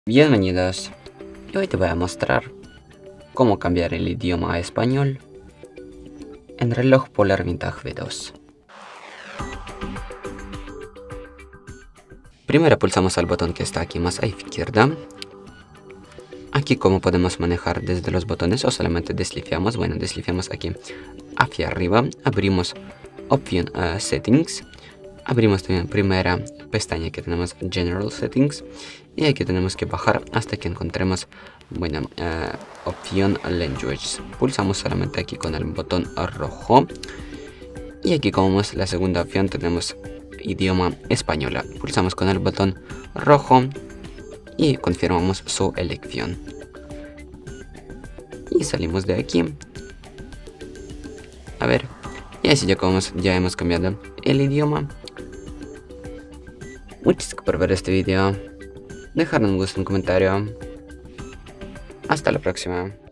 Bienvenidos, y hoy te voy a mostrar cómo cambiar el idioma a español en reloj Polar Vintage V2. Primero pulsamos al botón que está aquí más a izquierda. Aquí como podemos manejar desde los botones o solamente desliceamos. Bueno, desliceamos aquí hacia arriba, abrimos opción settings. Abrimos también primera pestaña que tenemos General Settings y aquí tenemos que bajar hasta que encontremos, bueno, opción Language. Pulsamos solamente aquí con el botón rojo y aquí como es la segunda opción tenemos idioma española. Pulsamos con el botón rojo y confirmamos su elección y salimos de aquí. A ver, y así ya hemos cambiado el idioma. Muchas gracias por ver este video. Dejar un gusto en un comentario. Hasta la próxima.